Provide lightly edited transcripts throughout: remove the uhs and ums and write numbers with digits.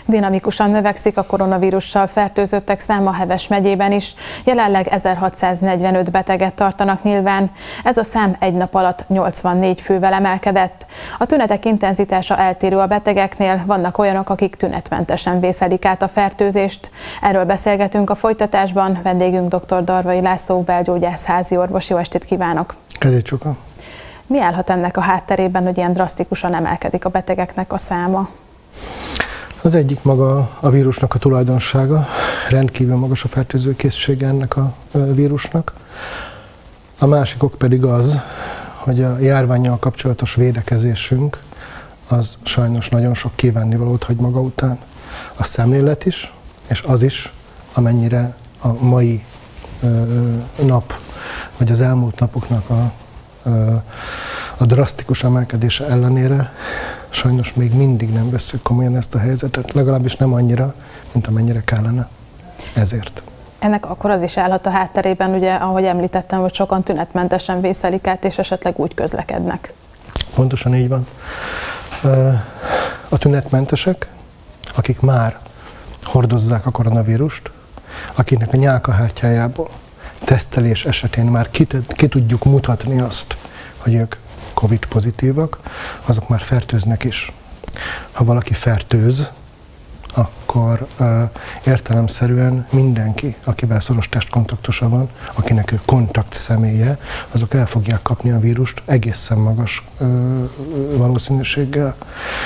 Dinamikusan növekszik a koronavírussal fertőzöttek száma Heves megyében is. Jelenleg 1645 beteget tartanak nyilván. Ez a szám egy nap alatt 84 fővel emelkedett. A tünetek intenzitása eltérő a betegeknél, vannak olyanok, akik tünetmentesen vészelik át a fertőzést. Erről beszélgetünk a folytatásban. Vendégünk dr. Darvai László, belgyógyász háziorvos. Jó estét kívánok! Kezét sokan! Mi állhat ennek a hátterében, hogy ilyen drasztikusan emelkedik a betegeknek a száma? Az egyik maga a vírusnak a tulajdonsága, rendkívül magas a fertőzőkészsége ennek a vírusnak. A másik ok pedig az, hogy a járvánnyal kapcsolatos védekezésünk az sajnos nagyon sok kívánnivalót hagy maga után. A szemlélet is, és az is, amennyire a mai nap, vagy az elmúlt napoknak a drasztikus emelkedése ellenére sajnos még mindig nem vesszük komolyan ezt a helyzetet, legalábbis nem annyira, mint amennyire kellene. Ezért. Ennek akkor az is állhat a hátterében, ugye, ahogy említettem, hogy sokan tünetmentesen vészelik át, és esetleg úgy közlekednek. Pontosan így van. A tünetmentesek, akik már hordozzák a koronavírust, akiknek a nyálkahártyájából tesztelés esetén már ki tudjuk mutatni azt, hogy ők Covid pozitívak, azok már fertőznek is. Ha valaki fertőz, akkor értelemszerűen mindenki, akivel szoros testkontaktusa van, akinek ő kontakt személye, azok el fogják kapni a vírust egészen magas valószínűséggel.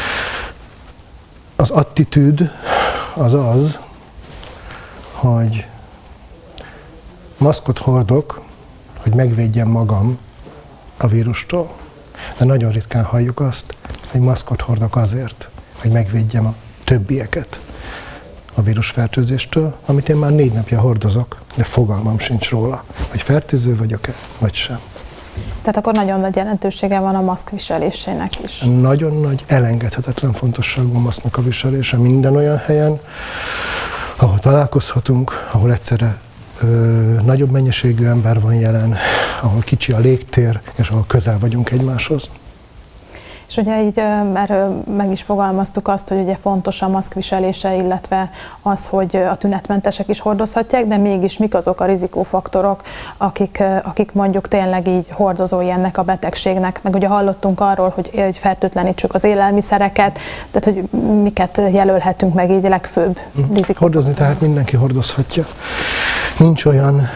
Az attitűd az az, hogy maszkot hordok, hogy megvédjem magam a vírustól, de nagyon ritkán halljuk azt, hogy maszkot hordok azért, hogy megvédjem a többieket a vírusfertőzéstől, amit én már 4 napja hordozok, de fogalmam sincs róla, hogy fertőző vagyok-e, vagy sem. Tehát akkor nagyon nagy jelentősége van a maszk viselésének is. Nagyon nagy, elengedhetetlen fontosságú a maszknak a viselése minden olyan helyen, ahol találkozhatunk, ahol egyszerre nagyobb mennyiségű ember van jelen, ahol kicsi a légtér, és ahol közel vagyunk egymáshoz. És ugye így már meg is fogalmaztuk azt, hogy ugye fontos a maszkviselése, illetve az, hogy a tünetmentesek is hordozhatják, de mégis mik azok a rizikófaktorok, akik mondjuk tényleg így hordozói ennek a betegségnek. Meg ugye hallottunk arról, hogy fertőtlenítsük az élelmiszereket, tehát hogy miket jelölhetünk meg így legfőbb rizikófaktorok. Hordozni tehát mindenki hordozhatja. Nincs olyan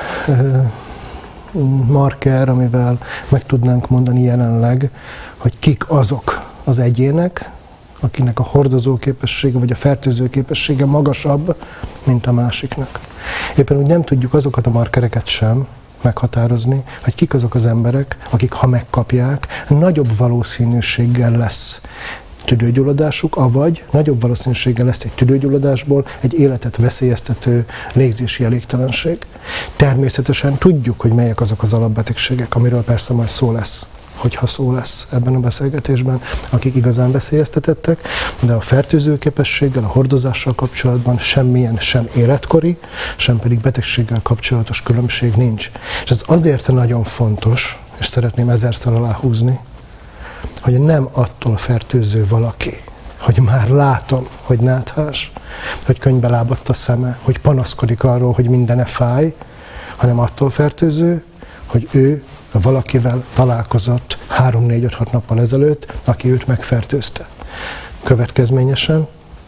marker, amivel meg tudnánk mondani jelenleg, hogy kik azok az egyének, akinek a hordozó képessége vagy a fertőző képessége magasabb, mint a másiknak. Éppen úgy nem tudjuk azokat a markereket sem meghatározni, hogy kik azok az emberek, akik ha megkapják, nagyobb valószínűséggel lesz tüdőgyulladásuk, avagy nagyobb valószínűséggel lesz egy tüdőgyulladásból egy életet veszélyeztető légzési elégtelenség. Természetesen tudjuk, hogy melyek azok az alapbetegségek, amiről persze majd szó lesz, hogyha szó lesz ebben a beszélgetésben, akik igazán veszélyeztetettek, de a fertőzőképességgel, a hordozással kapcsolatban semmilyen sem életkori, sem pedig betegséggel kapcsolatos különbség nincs. És ez azért nagyon fontos, és szeretném ezerszer aláhúzni, hogy nem attól fertőző valaki, hogy már látom, hogy náthás, hogy könnybe lábadt a szeme, hogy panaszkodik arról, hogy mindene fáj, hanem attól fertőző, hogy ő valakivel találkozott 3-4-5-6 nappal ezelőtt, aki őt megfertőzte. Következményesen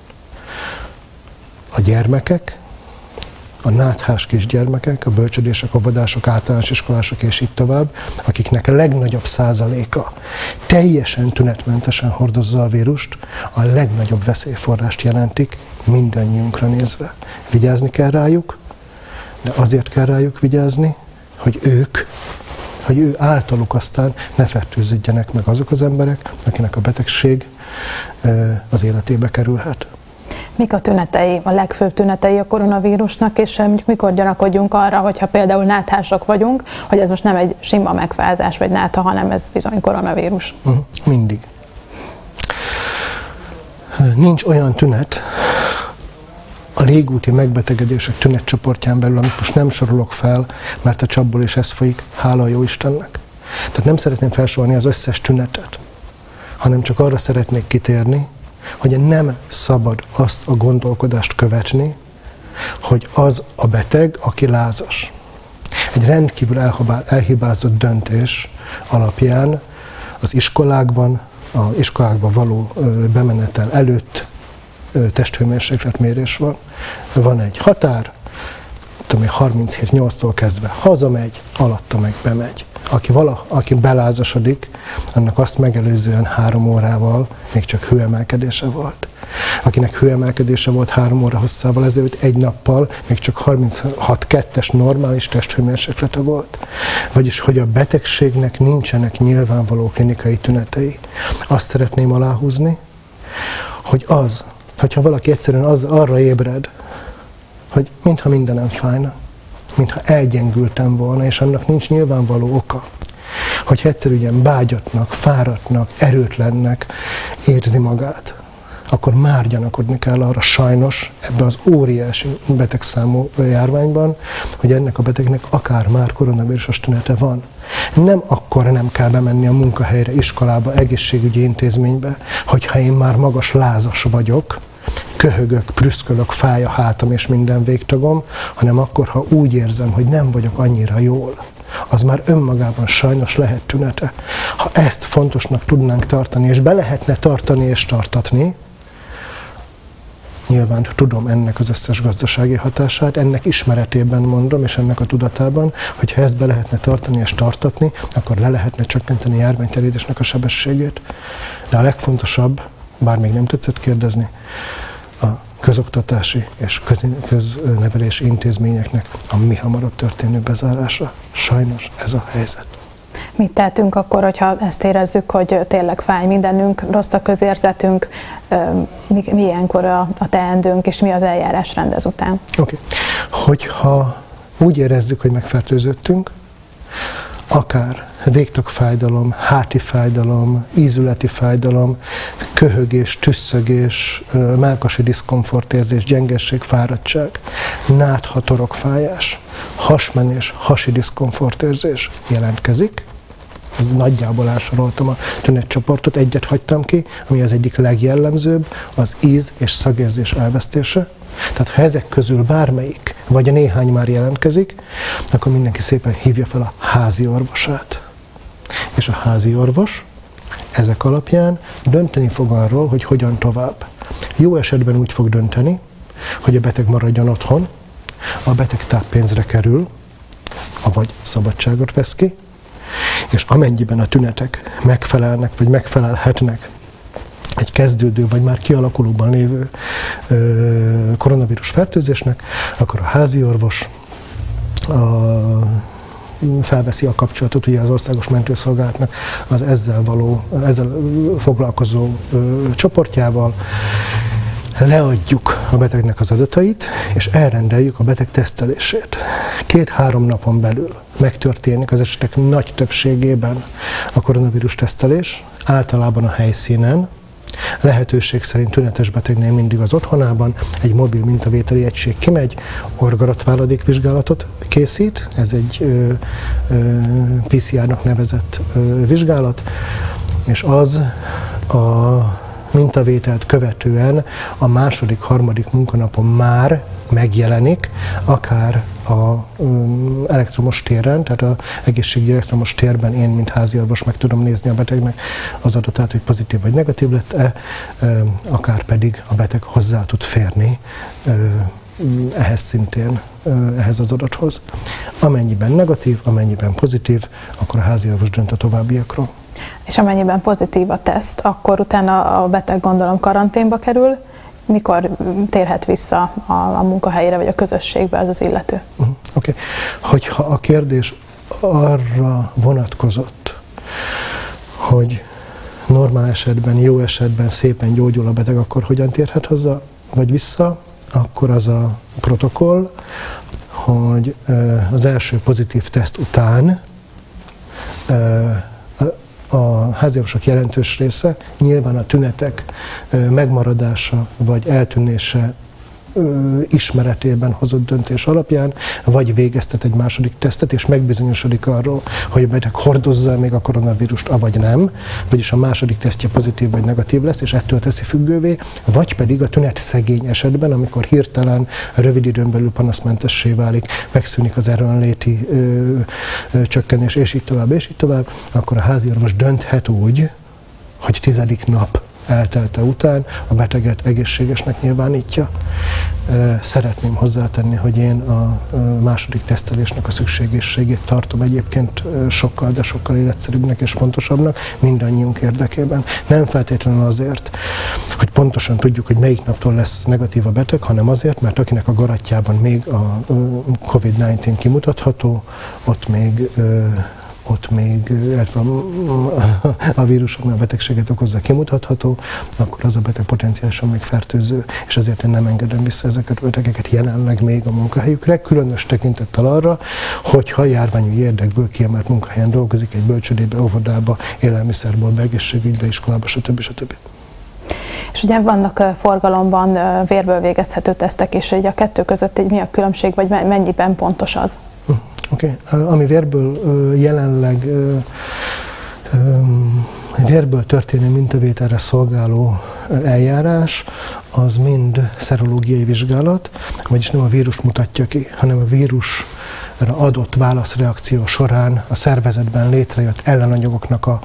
a gyermekek, a náthás kisgyermekek, a bölcsödések, óvodások, általános iskolások és így tovább, akiknek a legnagyobb százaléka teljesen tünetmentesen hordozza a vírust, a legnagyobb veszélyforrást jelentik mindannyiunkra nézve. Vigyázni kell rájuk, de azért kell rájuk vigyázni, hogy ő általuk aztán ne fertőződjenek meg azok az emberek, akinek a betegség az életébe kerülhet. Mik a tünetei, a legfőbb tünetei a koronavírusnak, és mikor gyanakodjunk arra, hogyha például náthások vagyunk, hogy ez most nem egy sima megfázás vagy nátha, hanem ez bizony koronavírus? Mindig. Nincs olyan tünet a légúti megbetegedések tünetcsoportján belül, amit most nem sorolok fel, mert a csapból is ez folyik, hála a Jóistennek. Tehát nem szeretném felsorolni az összes tünetet, hanem csak arra szeretnék kitérni, hogy nem szabad azt a gondolkodást követni, hogy az a beteg, aki lázas. Egy rendkívül elhibázott döntés alapján az iskolákban való bemenetel előtt testhőmérsékletmérés van. Van egy határ, 37-8-tól kezdve hazamegy, alatta meg bemegy. Aki belázasodik, annak azt megelőzően 3 órával még csak hőemelkedése volt. Akinek hőemelkedése volt 3 óra hosszával ezelőtt, egy nappal még csak 36,2-es normális testhőmérséklete volt. Vagyis, hogy a betegségnek nincsenek nyilvánvaló klinikai tünetei. Azt szeretném aláhúzni, hogy hogyha valaki egyszerűen arra ébred, hogy mintha mindenem fájna, mintha elgyengültem volna, és annak nincs nyilvánvaló oka, hogyha egyszerűen bágyatnak, fáradtnak, erőtlennek érzi magát, akkor már gyanakodni kell arra sajnos ebbe az óriási betegszámú járványban, hogy ennek a betegnek akár már koronavírusos tünete van. Nem akkor nem kell bemenni a munkahelyre, iskolába, egészségügyi intézménybe, hogyha én már magas lázas vagyok, köhögök, prüszkölök, fáj a hátam és minden végtagom, hanem akkor, ha úgy érzem, hogy nem vagyok annyira jól, az már önmagában sajnos lehet tünete. Ha ezt fontosnak tudnánk tartani, és be lehetne tartani és tartatni, nyilván tudom ennek az összes gazdasági hatását, ennek ismeretében mondom, és ennek a tudatában, hogyha ezt be lehetne tartani és tartatni, akkor le lehetne csökkenteni a járványterjedésnek a sebességét. De a legfontosabb, bár még nem tetszett kérdezni, a közoktatási és köznevelési intézményeknek a mihamarabb történő bezárása. Sajnos ez a helyzet. Mit tehetünk akkor, hogyha ezt érezzük, hogy tényleg fáj mindenünk, rossz a közérzetünk, mi ilyenkor a teendőnk, és mi az eljárásrend ezután? Oké. Hogyha úgy érezzük, hogy megfertőzöttünk, akár végtagfájdalom, háti fájdalom, ízületi fájdalom, köhögés, tüsszögés, mellkasi diszkomfortérzés, gyengesség, fáradtság, nátha, torokfájás, hasmenés, hasi diszkomfortérzés jelentkezik. Ez nagyjából elsoroltam a tünetcsoportot, egyet hagytam ki, ami az egyik legjellemzőbb, az íz- és szagérzés elvesztése. Tehát ha ezek közül bármelyik, vagy a néhány már jelentkezik, akkor mindenki szépen hívja fel a házi orvosát. És a házi orvos ezek alapján dönteni fog arról, hogy hogyan tovább. Jó esetben úgy fog dönteni, hogy a beteg maradjon otthon, a beteg táppénzre kerül, avagy szabadságot vesz ki, és amennyiben a tünetek megfelelnek, vagy megfelelhetnek egy kezdődő, vagy már kialakulóban lévő koronavírus fertőzésnek, akkor a házi orvos felveszi a kapcsolatot ugye az Országos Mentőszolgálatnak az ezzel foglalkozó csoportjával, leadjuk a betegnek az adatait, és elrendeljük a beteg tesztelését. 2-3 napon belül megtörténik az esetek nagy többségében a koronavírus tesztelés, általában a helyszínen, lehetőség szerint tünetes betegnél mindig az otthonában, egy mobil mintavételi egység kimegy, orgaratváladékvizsgálatot készít, ez egy PCR-nak nevezett vizsgálat, és az a mintavételt követően a második-harmadik munkanapon már megjelenik, akár a elektromos téren, tehát az egészségügyi elektromos térben én, mint háziorvos meg tudom nézni a betegnek az adatát, hogy pozitív vagy negatív lett-e, akár pedig a beteg hozzá tud férni ehhez szintén, ehhez az adathoz. Amennyiben negatív, amennyiben pozitív, akkor a háziorvos dönt a továbbiakról. És amennyiben pozitív a teszt, akkor utána a beteg gondolom karanténba kerül, mikor térhet vissza a munkahelyére vagy a közösségbe az az illető? Oké. Hogyha a kérdés arra vonatkozott, hogy normál esetben, jó esetben szépen gyógyul a beteg, akkor hogyan térhet haza vagy vissza, akkor az a protokoll, hogy az első pozitív teszt után a háziorvosok jelentős része nyilván a tünetek megmaradása vagy eltűnése ismeretében hozott döntés alapján, vagy végeztet egy második tesztet, és megbizonyosodik arról, hogy a beteg hordozza még a koronavírust, avagy nem, vagyis a második tesztje pozitív vagy negatív lesz, és ettől teszi függővé, vagy pedig a tünetszegény esetben, amikor hirtelen rövid időn belül panaszmentessé válik, megszűnik az erőnléti csökkenés, és így tovább, akkor a háziorvos dönthet úgy, hogy 10. nap eltelte után a beteget egészségesnek nyilvánítja. Szeretném hozzátenni, hogy én a második tesztelésnek a szükségességét tartom egyébként sokkal, de sokkal életszerűbbnek és fontosabbnak mindannyiunk érdekében. Nem feltétlenül azért, hogy pontosan tudjuk, hogy melyik naptól lesz negatív a beteg, hanem azért, mert akinek a garatjában még a COVID-19 kimutatható, ott még a vírusoknál a betegséget okozza kimutatható, akkor az a beteg potenciálisan még fertőző, és ezért én nem engedem vissza ezeket a betegeket jelenleg még a munkahelyükre, különös tekintettel arra, hogyha járványügyi érdekből kiemelt munkahelyen dolgozik, egy bölcsődébe, óvodába, élelmiszerboltba, egészségügybe, iskolába, stb. És ugye vannak forgalomban vérből végezhető tesztek, és így a kettő között így mi a különbség, vagy mennyiben pontos az? Oké. Ami vérből jelenleg vérből történő mintavételre szolgáló eljárás, az mind szerológiai vizsgálat, vagyis nem a vírust mutatja ki, hanem a vírusra adott válaszreakció során a szervezetben létrejött ellenanyagoknak a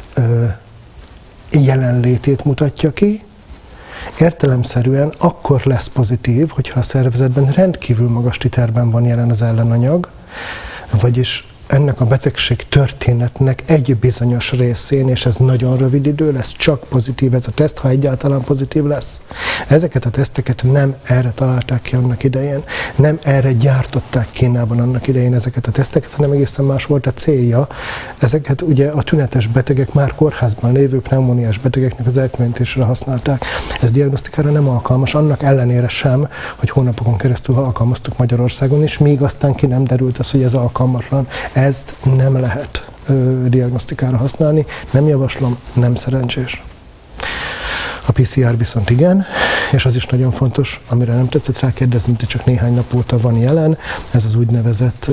jelenlétét mutatja ki. Értelemszerűen akkor lesz pozitív, hogyha a szervezetben rendkívül magas titerben van jelen az ellenanyag, vagyis ennek a betegség történetnek egy bizonyos részén, és ez nagyon rövid idő lesz, csak pozitív ez a teszt, ha egyáltalán pozitív lesz. Ezeket a teszteket nem erre találták ki annak idején, nem erre gyártották Kínában annak idején ezeket a teszteket, hanem egészen más volt a célja. Ezeket ugye a tünetes betegek, már kórházban lévő pneumóniás betegeknek az elkülönítésre használták. Ez diagnosztikára nem alkalmas, annak ellenére sem, hogy hónapokon keresztül alkalmaztuk Magyarországon is, míg aztán ki nem derült az, hogy ez alkalmatlan. Ezt nem lehet diagnosztikára használni, nem javaslom, nem szerencsés. A PCR viszont igen, és az is nagyon fontos, amire nem tetszett rákérdezni, de csak néhány nap óta van jelen, ez az úgynevezett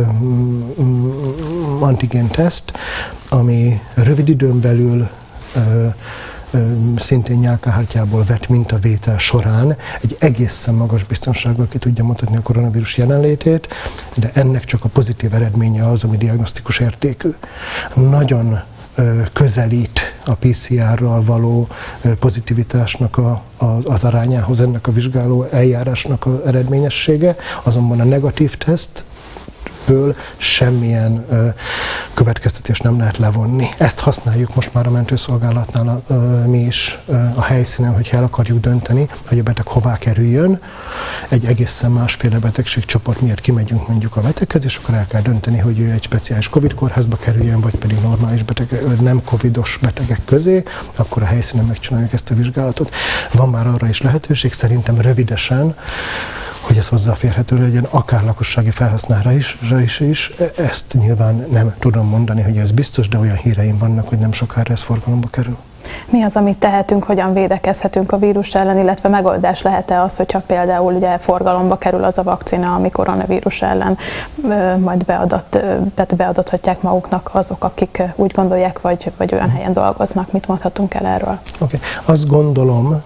antigén-teszt, ami rövid időn belül szintén nyálkahártyából vett mintavétel során egy egészen magas biztonsággal ki tudja mutatni a koronavírus jelenlétét, de ennek csak a pozitív eredménye az, ami diagnosztikus értékű. Nagyon közelít a PCR-ral való pozitivitásnak az arányához ennek a vizsgáló eljárásnak az eredményessége, azonban a negatív tesztből semmilyen következtetést nem lehet levonni. Ezt használjuk most már a mentőszolgálatnál mi is a helyszínen, hogyha el akarjuk dönteni, hogy a beteg hová kerüljön. Egy egészen másféle betegségcsoport miatt kimegyünk mondjuk a beteghez, és akkor el kell dönteni, hogy ő egy speciális Covid kórházba kerüljön, vagy pedig normális nem covidos betegek közé, akkor a helyszínen megcsináljuk ezt a vizsgálatot. Van már arra is lehetőség, szerintem rövidesen, hogy ez hozzáférhető legyen, akár lakossági felhasználásra is. Ezt nyilván nem tudom mondani, hogy ez biztos, de olyan híreim vannak, hogy nem sokára ez forgalomba kerül. Mi az, amit tehetünk, hogyan védekezhetünk a vírus ellen, illetve megoldás lehet-e az, hogyha például ugye forgalomba kerül az a vakcina, ami koronavírus ellen majd beadathatják maguknak azok, akik úgy gondolják, vagy olyan helyen dolgoznak. Mit mondhatunk el erről? Oké. Azt gondolom,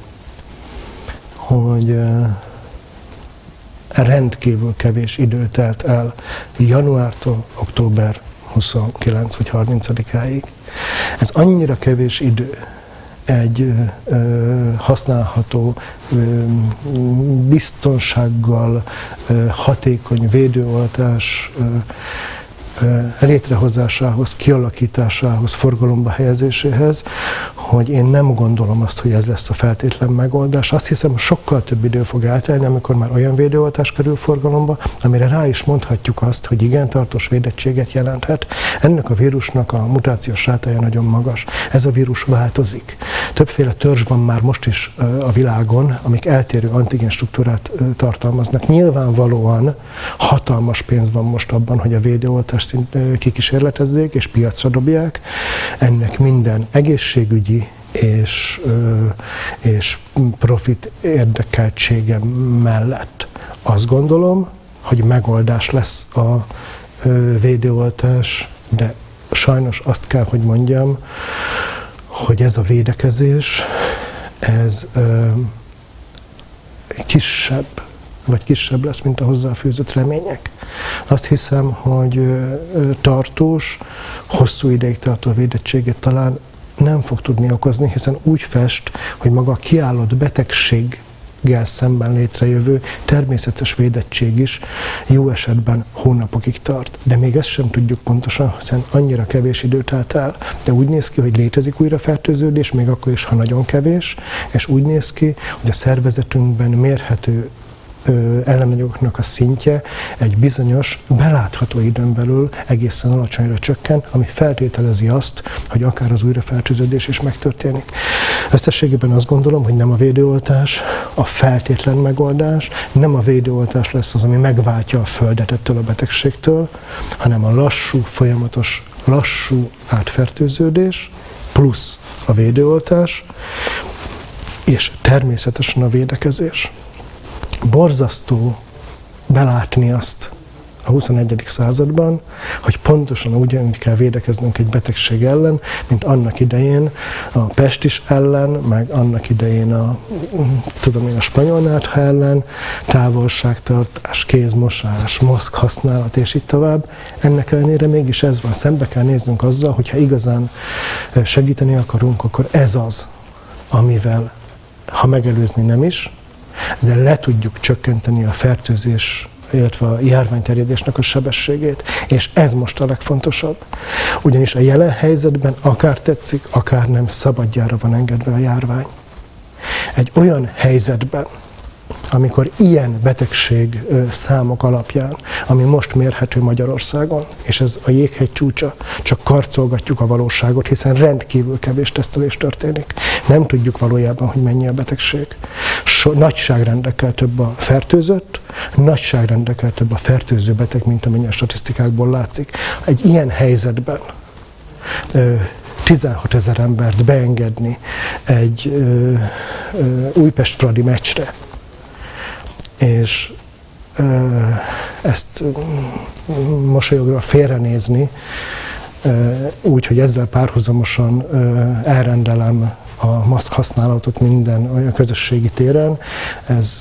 hogy rendkívül kevés idő telt el januártól október 29 vagy 30-áig. Ez annyira kevés idő egy használható, biztonsággal hatékony védőoltás létrehozásához, kialakításához, forgalomba helyezéséhez, hogy én nem gondolom azt, hogy ez lesz a feltétlen megoldás. Azt hiszem, sokkal több idő fog eltelni, amikor már olyan védőoltás kerül forgalomba, amire rá is mondhatjuk azt, hogy igen, tartós védettséget jelenthet. Ennek a vírusnak a mutációs rátája nagyon magas. Ez a vírus változik. Többféle törzs van már most is a világon, amik eltérő antigén struktúrát tartalmaznak. Nyilvánvalóan hatalmas pénz van most abban, hogy a védőoltást kikísérletezzék és piacra dobják. Ennek minden egészségügyi és profit érdekeltsége mellett. Azt gondolom, hogy megoldás lesz a védőoltás, de sajnos azt kell, hogy mondjam, hogy ez a védekezés, ez kisebb lesz, mint a hozzáfűzött remények. Azt hiszem, hogy tartós, hosszú ideig tartó védettséget talán nem fog tudni okozni, hiszen úgy fest, hogy maga a kiállott betegséggel szemben létrejövő természetes védettség is jó esetben hónapokig tart. De még ezt sem tudjuk pontosan, hiszen annyira kevés időt telt el. De úgy néz ki, hogy létezik újrafertőződés, még akkor is, ha nagyon kevés, és úgy néz ki, hogy a szervezetünkben mérhető ellenanyagoknak a szintje egy bizonyos, belátható időn belül egészen alacsonyra csökken, ami feltételezi azt, hogy akár az újrafertőződés is megtörténik. Összességében azt gondolom, hogy nem a védőoltás a feltétlen megoldás, nem a védőoltás lesz az, ami megváltja a Földet ettől a betegségtől, hanem a lassú, folyamatos, lassú átfertőződés plusz a védőoltás, és természetesen a védekezés. Borzasztó belátni azt a 21. században, hogy pontosan ugyanúgy kell védekeznünk egy betegség ellen, mint annak idején a pestis ellen, meg annak idején a spanyol nátha ellen, távolságtartás, kézmosás, maszk használat, és így tovább. Ennek ellenére mégis ez van. Szembe kell néznünk azzal, hogyha igazán segíteni akarunk, akkor ez az, amivel, ha megelőzni nem is, de le tudjuk csökkenteni a fertőzés, illetve a járványterjedésnek a sebességét. És ez most a legfontosabb. Ugyanis a jelen helyzetben akár tetszik, akár nem, szabadjára van engedve a járvány. Egy olyan helyzetben, amikor ilyen betegség számok alapján, ami most mérhető Magyarországon, és ez a jéghegy csúcsa, csak karcolgatjuk a valóságot, hiszen rendkívül kevés tesztelés történik. Nem tudjuk valójában, hogy mennyi a betegség. Nagyságrendekkel több a fertőzött, nagyságrendekkel több a fertőző beteg, mint amennyi a statisztikákból látszik. Egy ilyen helyzetben 16 000 embert beengedni egy Újpest-Fradi meccsre, és ezt mosolyogva félrenézni, úgy, hogy ezzel párhuzamosan elrendelem a maszk használatot minden közösségi téren, ez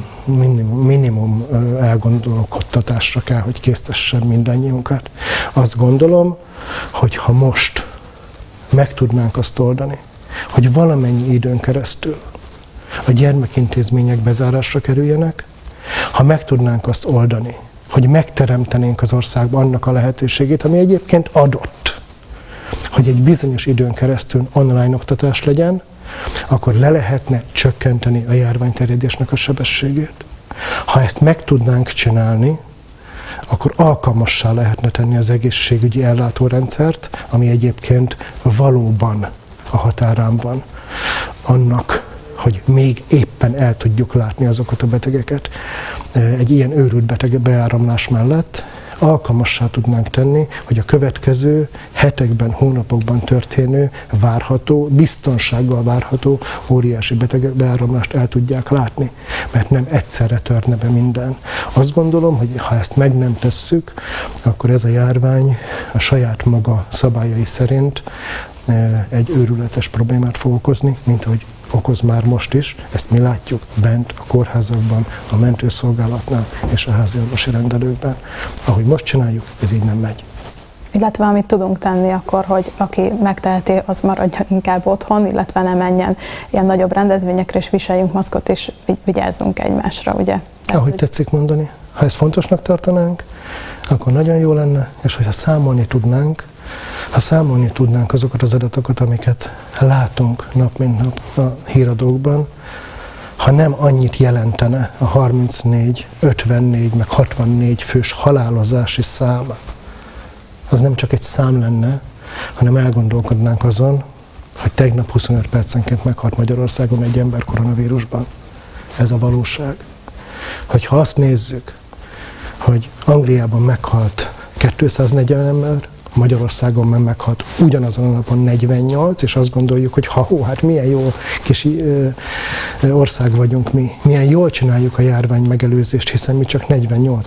minimum elgondolkodtatásra kell, hogy késztessen mindannyiunkat. Azt gondolom, hogy ha most meg tudnánk azt oldani, hogy valamennyi időn keresztül a gyermekintézmények bezárásra kerüljenek, ha meg tudnánk azt oldani, hogy megteremtenénk az országban annak a lehetőségét, ami egyébként adott, hogy egy bizonyos időn keresztül online oktatás legyen, akkor le lehetne csökkenteni a járványterjedésnek a sebességét. Ha ezt meg tudnánk csinálni, akkor alkalmassá lehetne tenni az egészségügyi ellátórendszert, ami egyébként valóban a határán van annak, hogy még éppen el tudjuk látni azokat a betegeket egy ilyen őrült beteg beáramlás mellett, alkalmassá tudnánk tenni, hogy a következő hetekben, hónapokban történő, várható, biztonsággal várható óriási beteg beáramlást el tudják látni, mert nem egyszerre törne be minden. Azt gondolom, hogy ha ezt meg nem tesszük, akkor ez a járvány a saját maga szabályai szerint egy őrületes problémát fog okozni, mint ahogy okoz már most is, ezt mi látjuk bent a kórházakban, a mentőszolgálatnál és a háziorvosi rendelőkben. Ahogy most csináljuk, ez így nem megy. Illetve amit tudunk tenni akkor, hogy aki megteheti, az maradjon inkább otthon, illetve ne menjen ilyen nagyobb rendezvényekre, és viseljünk maszkot, és vigyázzunk egymásra, ugye? Ahogy tetszik mondani, ha ezt fontosnak tartanánk, akkor nagyon jó lenne, és hogyha számolni tudnánk azokat az adatokat, amiket látunk nap mint nap a híradókban, ha nem annyit jelentene a 34, 54, meg 64 fős halálozási szám, az nem csak egy szám lenne, hanem elgondolkodnánk azon, hogy tegnap 25 percenként meghalt Magyarországon egy ember koronavírusban. Ez a valóság. Hogyha azt nézzük, hogy Angliában meghalt 240 ember, Magyarországon már meghalt ugyanazon a napon 48, és azt gondoljuk, hogy hát milyen jó kis ország vagyunk mi, milyen jól csináljuk a járvány megelőzést, hiszen mi csak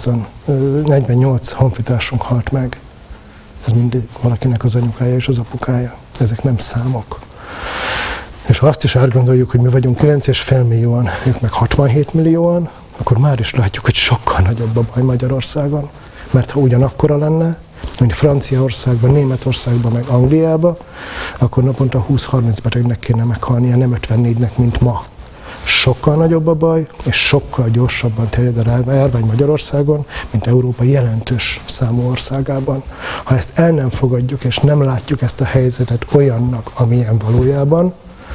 48 honfitársunk halt meg. Ez mindig valakinek az anyukája és az apukája. Ezek nem számok. És ha azt is átgondoljuk, hogy mi vagyunk 9,5 millióan, ők meg 67 millióan, akkor már is látjuk, hogy sokkal nagyobb a baj Magyarországon. Mert ha ugyanakkora lenne, mint Franciaországban, Németországban, meg Angliában, akkor naponta 20-30 betegnek kéne meghalnia, nem 54-nek, mint ma. Sokkal nagyobb a baj, és sokkal gyorsabban terjed a járvány Magyarországon, mint Európa jelentős számú országában. Ha ezt el nem fogadjuk, és nem látjuk ezt a helyzetet olyannak, amilyen valójában,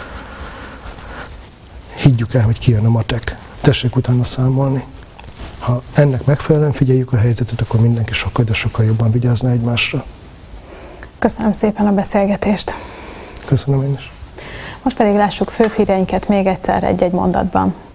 higgyük el, hogy kijön a matek. Tessék utána számolni. Ha ennek megfelelően figyeljük a helyzetet, akkor mindenki sokkal, de sokkal jobban vigyázna egymásra. Köszönöm szépen a beszélgetést. Köszönöm én is. Most pedig lássuk főbb híreinket még egyszer egy-egy mondatban.